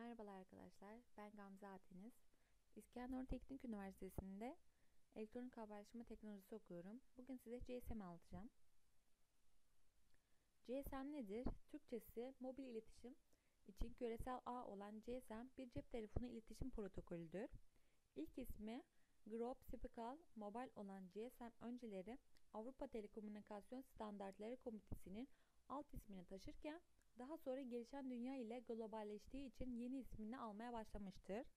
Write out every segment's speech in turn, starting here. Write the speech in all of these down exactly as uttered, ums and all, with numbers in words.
Merhabalar arkadaşlar, ben Gamze Ateniz. İskenderun Teknik Üniversitesi'nde elektronik haberleşme teknolojisi okuyorum. Bugün size G S M anlatacağım. G S M nedir? Türkçesi mobil iletişim için küresel ağ olan G S M bir cep telefonu iletişim protokolüdür. İlk ismi Grob-Spical Mobile olan G S M önceleri Avrupa Telekomünikasyon Standartları Komitesi'nin alt ismini taşırken daha sonra gelişen dünya ile globalleştiği için yeni ismini almaya başlamıştır.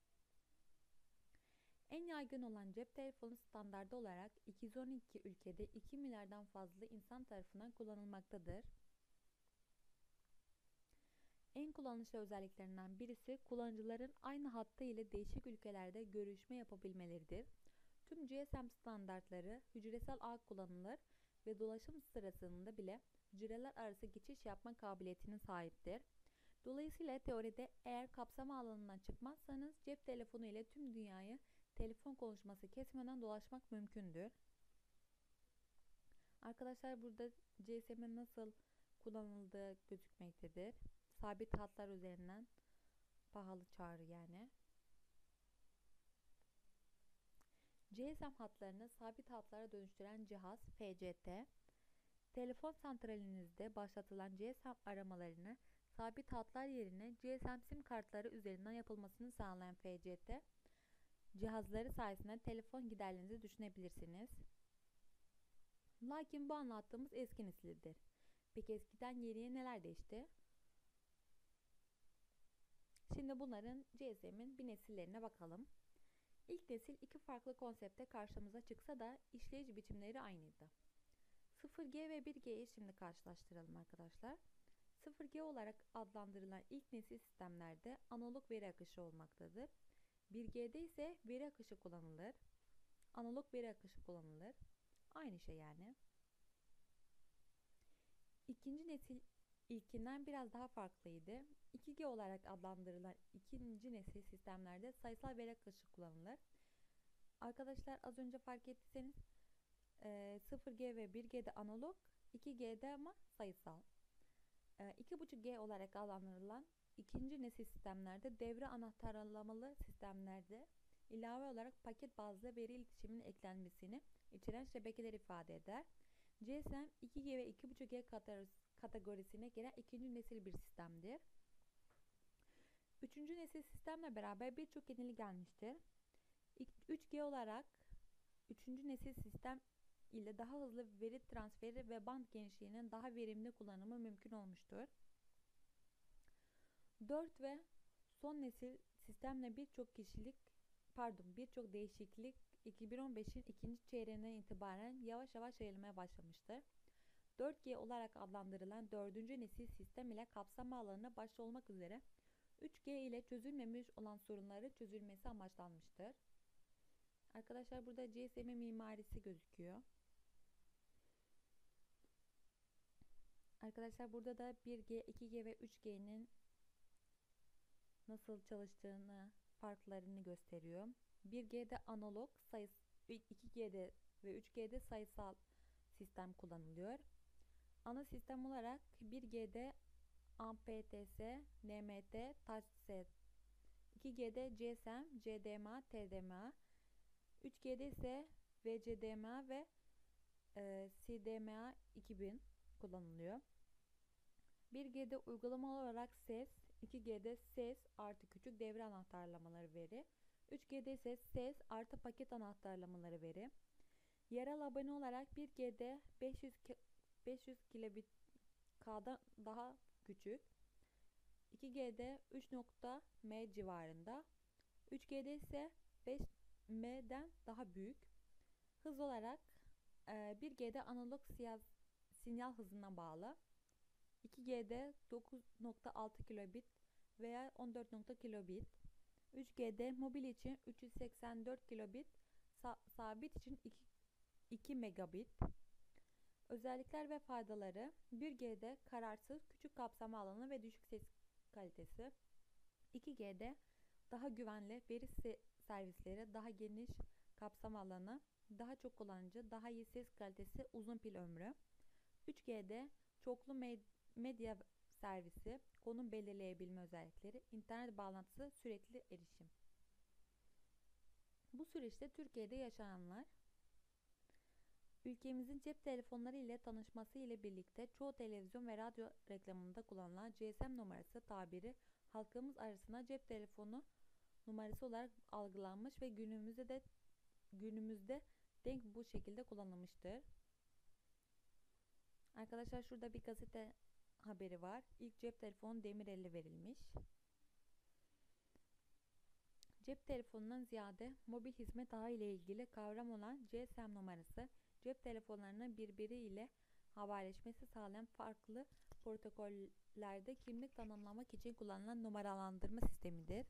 En yaygın olan cep telefonu standardı olarak iki yüz on iki ülkede iki milyardan fazla insan tarafından kullanılmaktadır. En kullanışlı özelliklerinden birisi kullanıcıların aynı hattı ile değişik ülkelerde görüşme yapabilmeleridir. Tüm G S M standartları hücresel ağ kullanılır ve dolaşım sırasında bile hücreler arası geçiş yapma kabiliyetine sahiptir. Dolayısıyla teoride eğer kapsama alanından çıkmazsanız cep telefonu ile tüm dünyayı telefon konuşması kesmeden dolaşmak mümkündür. Arkadaşlar burada G S M'in nasıl kullanıldığı gözükmektedir. Sabit hatlar üzerinden pahalı çağrı yani. G S M hatlarını sabit hatlara dönüştüren cihaz F C T. Telefon santralinizde başlatılan G S M aramalarını sabit hatlar yerine G S M sim kartları üzerinden yapılmasını sağlayan F C T cihazları sayesinde telefon giderlerinizi düşünebilirsiniz. Lakin bu anlattığımız eski nesildir. Peki eskiden yeniye neler değişti? Şimdi bunların G S M'in bir nesillerine bakalım. İlk nesil iki farklı konsepte karşımıza çıksa da işleyiş biçimleri aynıydı. sıfır G ve bir G'yi şimdi karşılaştıralım arkadaşlar. sıfır G olarak adlandırılan ilk nesil sistemlerde analog veri akışı olmaktadır. bir G'de ise veri akışı kullanılır. Analog veri akışı kullanılır. Aynı şey yani. İkinci nesil ilkinden biraz daha farklıydı. iki G olarak adlandırılan ikinci nesil sistemlerde sayısal veri akışı kullanılır. Arkadaşlar az önce fark ettiyseniz sıfır G ve bir G'de analog, iki G'de ama sayısal. iki buçuk G olarak adlandırılan ikinci nesil sistemlerde devre anahtarlamalı sistemlerde ilave olarak paket bazlı veri iletişiminin eklenmesini içeren şebekeler ifade eder. G S M iki G ve iki buçuk G kategorisine giren ikinci nesil bir sistemdir. Üçüncü nesil sistemle beraber birçok yenilik gelmiştir. üç G olarak üçüncü nesil sistem ile daha hızlı veri transferi ve band genişliğinin daha verimli kullanımı mümkün olmuştur. dört ve son nesil sistemle birçok kişilik pardon birçok değişiklik iki bin on beşin ikinci çeyreğinden itibaren yavaş yavaş yayılmaya başlamıştır. dört G olarak adlandırılan dördüncü nesil sistem ile kapsama alanına başta olmak üzere üç G ile çözülmemiş olan sorunların çözülmesi amaçlanmıştır. Arkadaşlar burada G S M mimarisi gözüküyor. Arkadaşlar burada da bir G, iki G ve üç G'nin nasıl çalıştığını, farklarını gösteriyor. bir G'de analog, sayıs iki G'de ve üç G'de sayısal sistem kullanılıyor. Ana sistem olarak bir G'de A M P T S, N M T, Touchset, iki G'de G S M, C D M A, T D M A, üç G'de ise V C D M A ve e, C D M A iki bin kullanılıyor. bir G'de uygulamalı olarak ses, iki G'de ses artı küçük devre anahtarlamaları veri, üç G'de ise ses artı paket anahtarlamaları veri. Yerel abone olarak bir G'de beş yüz kilobit K'dan daha küçük, iki G'de üç nokta M civarında, üç G'de ise beş M'den daha büyük. Hız olarak bir G'de analog sinyal hızına bağlı, iki G'de dokuz nokta altı kilobit veya on dört nokta kilobit, üç G'de mobil için üç yüz seksen dört kilobit, sabit için iki megabit. Özellikler ve faydaları: bir G'de kararsız, küçük kapsama alanı ve düşük ses kalitesi. iki G'de daha güvenli veri servisleri, daha geniş kapsama alanı, daha çok kullanıcı, daha iyi ses kalitesi, uzun pil ömrü. üç G'de çoklu medya servisi, konum belirleyebilme özellikleri, internet bağlantısı, sürekli erişim. Bu süreçte Türkiye'de yaşananlar, ülkemizin cep telefonları ile tanışması ile birlikte çoğu televizyon ve radyo reklamında kullanılan G S M numarası tabiri halkımız arasında cep telefonu numarası olarak algılanmış ve günümüzde de günümüzde denk bu şekilde kullanılmıştır. Arkadaşlar şurada bir gazete haberi var. İlk cep telefonu Demirel'e verilmiş. Cep telefonundan ziyade mobil hizmet ağı ile ilgili kavram olan G S M numarası, cep telefonlarının birbiriyle haberleşmesi sağlayan farklı protokollerde kimlik tanımlamak için kullanılan numaralandırma sistemidir.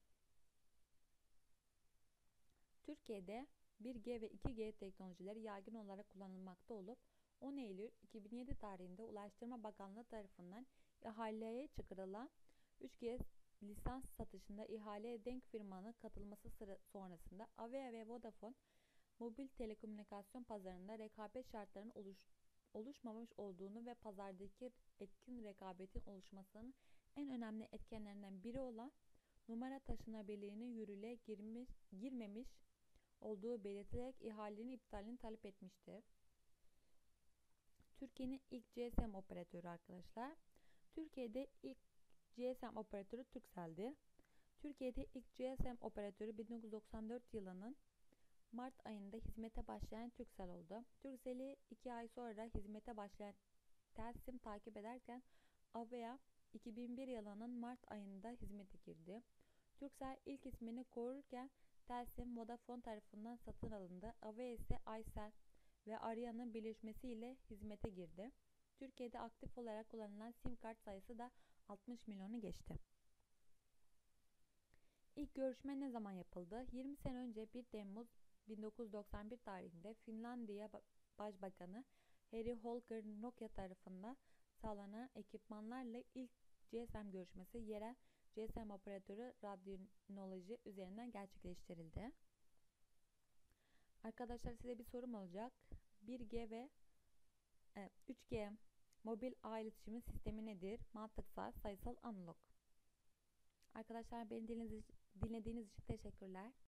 Türkiye'de bir G ve iki G teknolojileri yaygın olarak kullanılmakta olup on Eylül iki bin yedi tarihinde Ulaştırma Bakanlığı tarafından ihaleye çıkarılan üç G lisans satışında ihaleye denk firmanın katılması sonrasında Avea ve Vodafone mobil telekomünikasyon pazarında rekabet şartlarının oluş, oluşmamış olduğunu ve pazardaki etkin rekabetin oluşmasının en önemli etkenlerinden biri olan numara taşınabilirliğinin yürürlüğe girmiş, girmemiş olduğu belirtilerek ihalenin iptalini talep etmiştir. Türkiye'nin ilk G S M operatörü arkadaşlar. Türkiye'de ilk G S M operatörü Turkcell'di. Türkiye'de ilk G S M operatörü bin dokuz yüz doksan dört yılının Mart ayında hizmete başlayan Turkcell oldu. Turkcell'i iki ay sonra hizmete başlayan Telsim takip ederken Avea iki bin bir yılının Mart ayında hizmete girdi. Turkcell ilk ismini korurken Telsim Vodafone tarafından satın alındı. Avea ise Aysel ve Aria'nın birleşmesiyle hizmete girdi. Türkiye'de aktif olarak kullanılan sim kart sayısı da altmış milyonu geçti. İlk görüşme ne zaman yapıldı? yirmi sene önce bir Temmuz bin dokuz yüz doksan bir tarihinde Finlandiya Başbakanı Harry Holker Nokia tarafından sağlanan ekipmanlarla ilk G S M görüşmesi yerel G S M operatörü Radyonoloji üzerinden gerçekleştirildi. Arkadaşlar size bir sorum olacak. bir G ve e, üç G mobil ağ iletişimi sistemi nedir? Mantıksal, sayısal, analog. Arkadaşlar beni dinlediğiniz için teşekkürler.